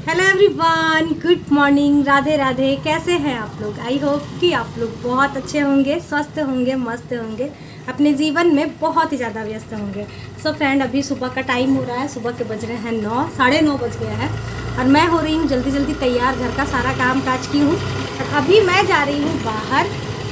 Hello everyone, good morning, Radhe Radhe. कैसे हैं आप लोग? आई होप कि आप लोग बहुत अच्छे होंगे, स्वस्थ होंगे, मस्त होंगे, अपने जीवन में बहुत ही ज़्यादा व्यस्त होंगे। सो फ्रेंड, अभी सुबह का टाइम हो रहा है, सुबह के बज रहे हैं 9, साढ़े 9 बज गया है और मैं हो रही हूँ जल्दी जल्दी तैयार, घर का सारा काम काज की हूँ और अभी मैं जा रही हूँ बाहर।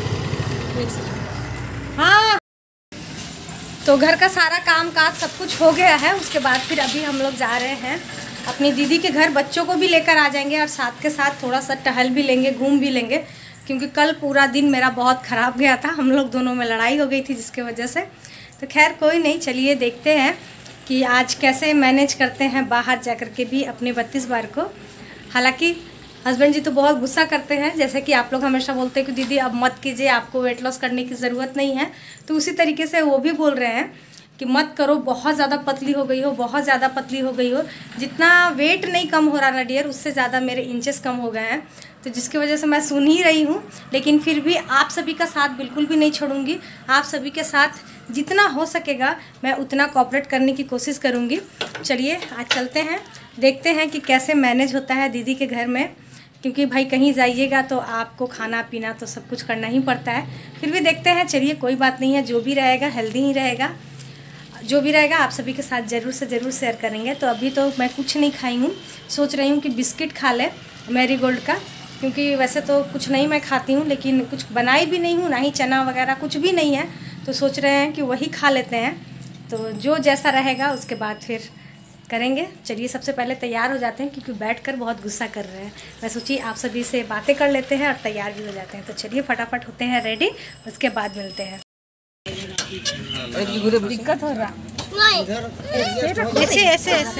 हाँ, तो घर का सारा काम काज सब कुछ हो गया है। उसके बाद फिर अभी हम लोग जा रहे हैं अपनी दीदी के घर, बच्चों को भी लेकर आ जाएंगे और साथ के साथ थोड़ा सा टहल भी लेंगे, घूम भी लेंगे, क्योंकि कल पूरा दिन मेरा बहुत ख़राब गया था। हम लोग दोनों में लड़ाई हो गई थी जिसके वजह से। तो खैर कोई नहीं, चलिए देखते हैं कि आज कैसे मैनेज करते हैं बाहर जा कर के भी अपने 32 बार को। हालांकि हस्बैंड जी तो बहुत गुस्सा करते हैं, जैसे कि आप लोग हमेशा बोलते हैं कि दीदी अब मत कीजिए, आपको वेट लॉस करने की ज़रूरत नहीं है। तो उसी तरीके से वो भी बोल रहे हैं कि मत करो, बहुत ज़्यादा पतली हो गई हो, बहुत ज़्यादा पतली हो गई हो। जितना वेट नहीं कम हो रहा ना डियर, उससे ज़्यादा मेरे इंचेस कम हो गए हैं। तो जिसकी वजह से मैं सुन ही रही हूँ, लेकिन फिर भी आप सभी का साथ बिल्कुल भी नहीं छोड़ूंगी। आप सभी के साथ जितना हो सकेगा मैं उतना कोऑपरेट करने की कोशिश करूँगी। चलिए आज चलते हैं, देखते हैं कि कैसे मैनेज होता है दीदी के घर में, क्योंकि भाई कहीं जाइएगा तो आपको खाना पीना तो सब कुछ करना ही पड़ता है। फिर भी देखते हैं, चलिए कोई बात नहीं है, जो भी रहेगा हेल्दी ही रहेगा, जो भी रहेगा आप सभी के साथ ज़रूर से ज़रूर शेयर करेंगे। तो अभी तो मैं कुछ नहीं खाई हूँ, सोच रही हूँ कि बिस्किट खा ले मैरीगोल्ड का, क्योंकि वैसे तो कुछ नहीं मैं खाती हूँ, लेकिन कुछ बनाई भी नहीं हूँ, ना ही चना वगैरह कुछ भी नहीं है, तो सोच रहे हैं कि वही खा लेते हैं। तो जो जैसा रहेगा उसके बाद फिर करेंगे। चलिए सबसे पहले तैयार हो जाते हैं, क्योंकि बैठकर बहुत गुस्सा कर रहे हैं। मैं सोची आप सभी से बातें कर लेते हैं और तैयार भी हो जाते हैं। तो चलिए फटाफट होते हैं रेडी, उसके बाद मिलते हैं। दिक्कत हो रहा ऐसे ऐसे ऐसे।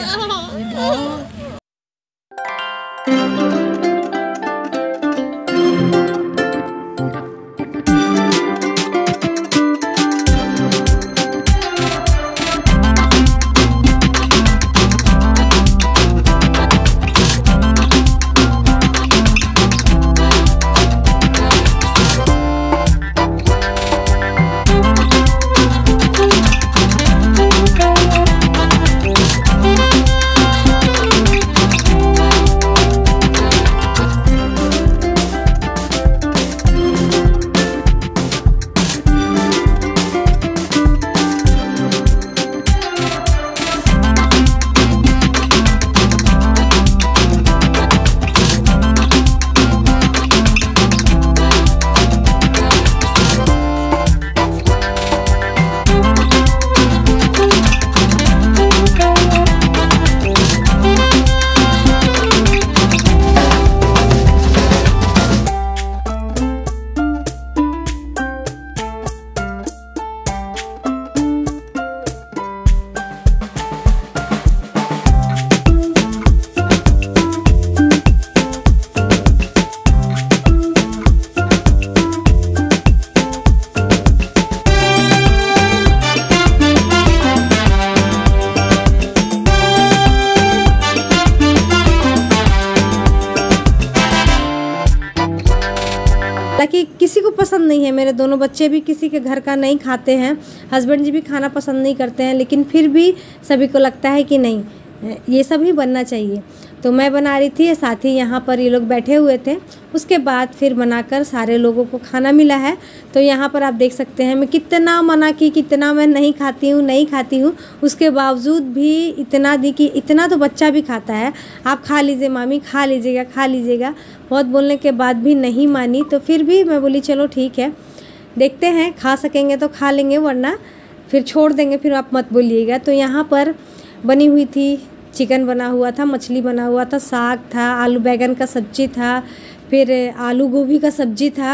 हालांकि किसी को पसंद नहीं है, मेरे दोनों बच्चे भी किसी के घर का नहीं खाते हैं, हस्बैंड जी भी खाना पसंद नहीं करते हैं, लेकिन फिर भी सभी को लगता है कि नहीं ये सब ही बनना चाहिए। तो मैं बना रही थी, साथ ही यहाँ पर ये लोग बैठे हुए थे। उसके बाद फिर बनाकर सारे लोगों को खाना मिला है। तो यहाँ पर आप देख सकते हैं मैं कितना मना की, कितना मैं नहीं खाती हूँ, उसके बावजूद भी इतना दी कि इतना तो बच्चा भी खाता है, आप खा लीजिए मामी, खा लीजिएगा। बहुत बोलने के बाद भी नहीं मानी। तो फिर भी मैं बोली चलो ठीक है, देखते हैं, खा सकेंगे तो खा लेंगे, वरना फिर छोड़ देंगे, फिर आप मत बोलिएगा। तो यहाँ पर बनी हुई थी, चिकन बना हुआ था, मछली बना हुआ था, साग था, आलू बैंगन का सब्जी था, फिर आलू गोभी का सब्जी था,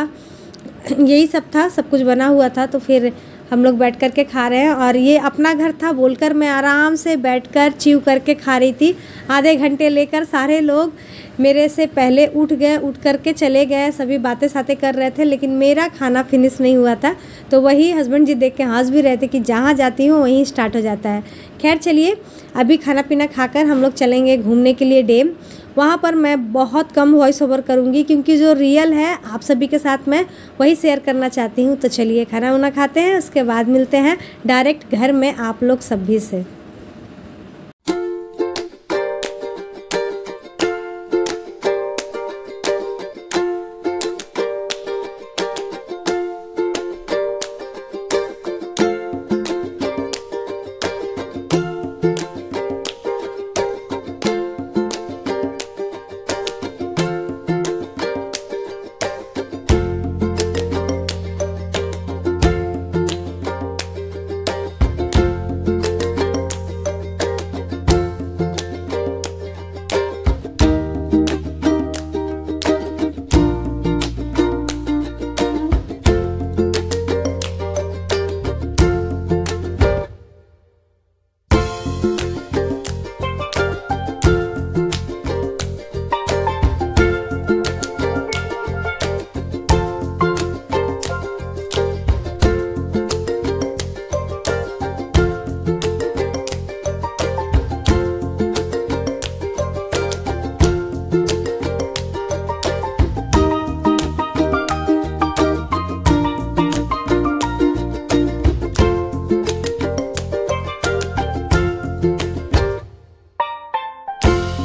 यही सब था, सब कुछ बना हुआ था। तो फिर हम लोग बैठ कर के खा रहे हैं और ये अपना घर था बोलकर मैं आराम से बैठकर च्यू करके खा रही थी। आधे घंटे लेकर सारे लोग मेरे से पहले उठ करके चले गए, सभी बातें सातें कर रहे थे, लेकिन मेरा खाना फिनिश नहीं हुआ था। तो वही हस्बैंड जी देख के हंस भी रहे थे कि जहाँ जाती हूँ वहीं स्टार्ट हो जाता है। खैर चलिए, अभी खाना पीना खाकर हम लोग चलेंगे घूमने के लिए डैम। वहाँ पर मैं बहुत कम वॉइस ओवर करूँगी, क्योंकि जो रियल है आप सभी के साथ मैं वही शेयर करना चाहती हूँ। तो चलिए खाना वाना खाते हैं, उसके बाद मिलते हैं डायरेक्ट घर में आप लोग सभी से।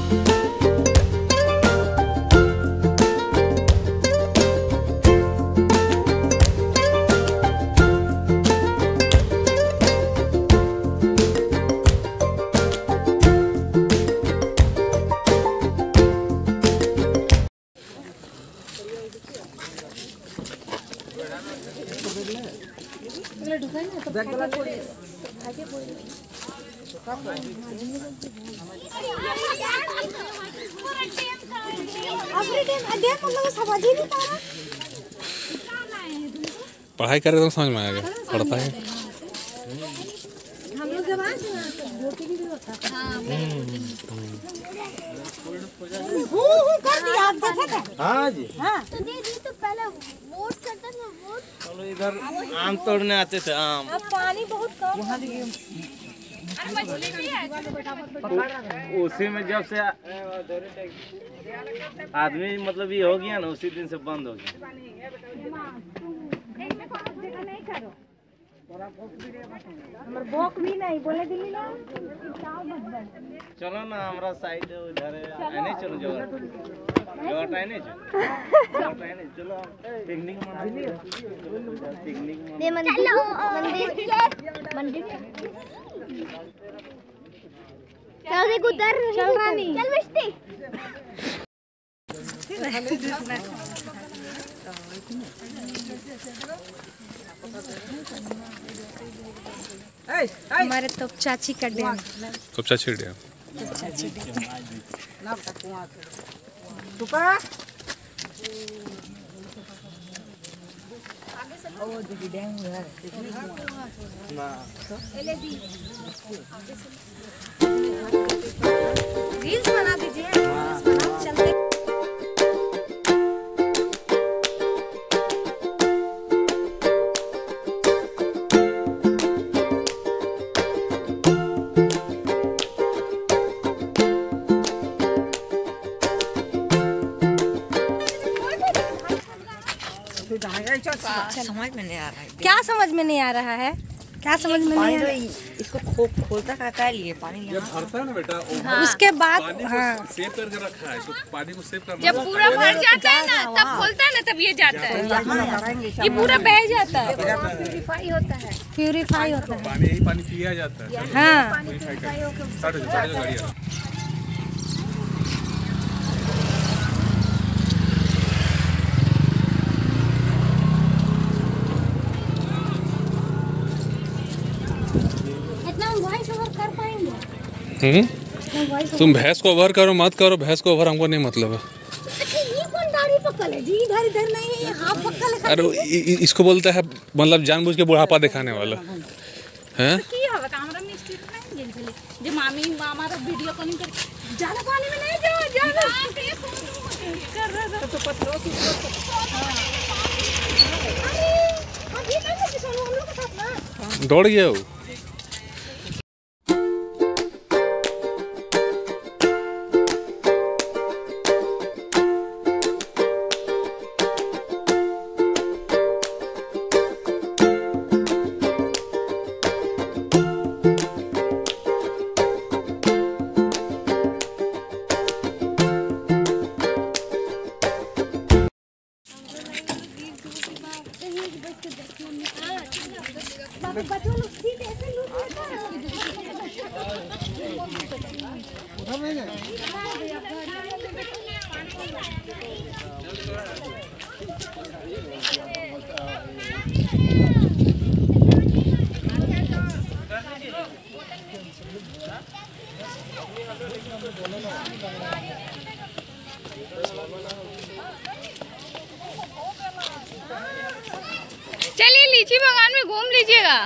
पढ़ाई करे तो समझ में आएगा, पढ़ता है। हम लोग जब आए भी होता कर दिया आप देखे थे? हाँ जी, हाँ तो दीदी तो पहले वोट करता था वोट। चलो इधर आम तोड़ने आते थे आम। अब पानी बहुत कम। उसी में जब से आदमी मतलब ये हो गया ना, उसी दिन से बंद हो गया। बोक भी नहीं बोले दिल्ली ना। चलो ना हमारा साइड उधर है नहीं, चलो जो टाइम नहीं चलो पिकनिक दे मंदिर मंदिर चल देख उधर चल रानी चल मिस्टी। हमारे तो चाची का डैम। तो चाची डैम। रील्स बना दीजिए, रील्स बना चलते। समझ में नहीं आ रहा है। क्या समझ में नहीं आ रहा है? क्या समझ में नहीं आ रहा है? इसको खोलता कहता है लिए पानी जब भरता है ना बेटा, हाँ। उसके बाद हाँ सेव करके रखा है, तो पानी को सेव करना। जब पूरा भर जाता है ना, तब खोलता है ना, तब ये जाता है, ये पूरा बह जाता है, प्यूरिफाई होता है, प्यूरिफाई होता है। पानी यही पानी पिया जाता है। हाँ साढ़े गाड़ी है। इतना हम वॉइस ओवर कर पाएंगे? तुम भैंस को ओवर करो मत करो, भैंस को ओवर हमको नहीं मतलब है। ये कौन दाढ़ी पकड़ है जी? इधर इधर नहीं है, हाथ पकड़ है। अरे इसको बोलता है मतलब जानबूझ के बुढ़ापा दिखाने वाला है। की हवा कैमरा में स्थित नहीं गेल छले जे मामी हमारा वीडियो कॉलिंग कर ज्यादा पानी में नहीं जाओ, ज्यादा कर रहा तो पत्थरों से अरे अब ये कैसे सोनू हम लोग के साथ ना दौड़ गया वो। बच्चों लोग सीट ऐसे लूट लेता है। चलिए लीची बागान में घूम लीजिएगा।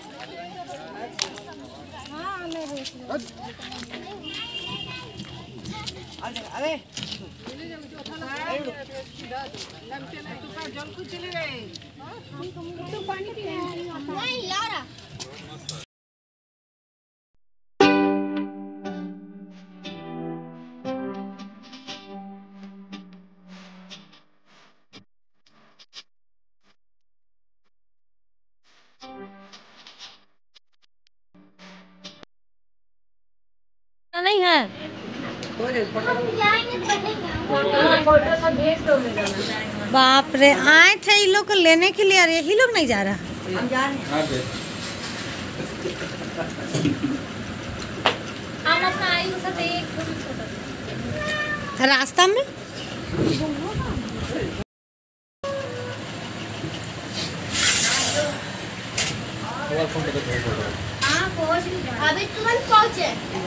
नहीं यार नहीं है। बाप रे, आए थे ये लोग को लेने के लिए और यही लोग नहीं जा रहा। हम जा रहे हैं। हम अपना आयु से देख रास्ता में हाँ पहुँच गए। अभी तुरंत पहुँचे।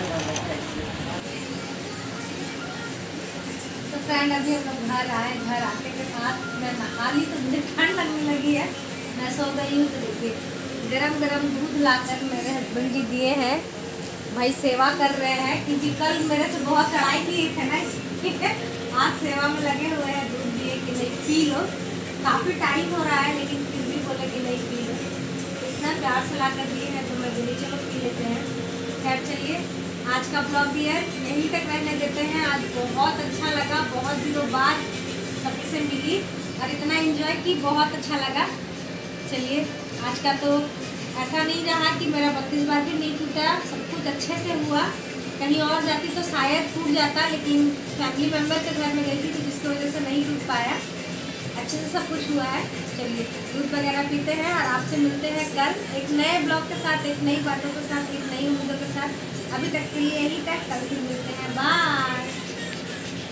तो फ्रेंड अभी हम लोग घर आए, घर आने के साथ मैं नहा ली तो मुझे ठंड लगने लगी है। मैं सो गई हूँ तो देखिए गरम गरम दूध लाकर मेरे हस्बैंड जी दिए हैं। भाई सेवा कर रहे हैं क्योंकि कल मेरे से बहुत चढ़ाई किए थे ना, इसलिए आज सेवा में लगे हुए हैं। दूध दिए कि नहीं पी लो, काफ़ी टाइम हो रहा है लेकिन फिर भी बोले कि नहीं पी लो। इतना प्यार से ला कर दिए हैं तो मैं बोली चलो पी लेते हैं। खैर चलिए, आज का ब्लॉग भी है यहीं तक रहने देते हैं। आज बहुत अच्छा लगा, बहुत दिनों बाद सबसे मिली और इतना एंजॉय की, बहुत अच्छा लगा। चलिए, आज का तो ऐसा नहीं रहा कि मेरा 32 बार भी नहीं टूटा, सब कुछ अच्छे से हुआ। कहीं और जाती तो शायद टूट जाता, लेकिन फैमिली मेम्बर के घर में गई थी तो जिसकी वजह से नहीं टूट पाया। अच्छे से सब कुछ हुआ है। चलिए दूध वगैरह पीते हैं और आपसे मिलते हैं कल एक नए ब्लॉग के साथ, एक नई बातों के साथ, एक नई उम्मीदों के साथ। अभी तक के लिए यही तक, कल भी मिलते हैं। बाय।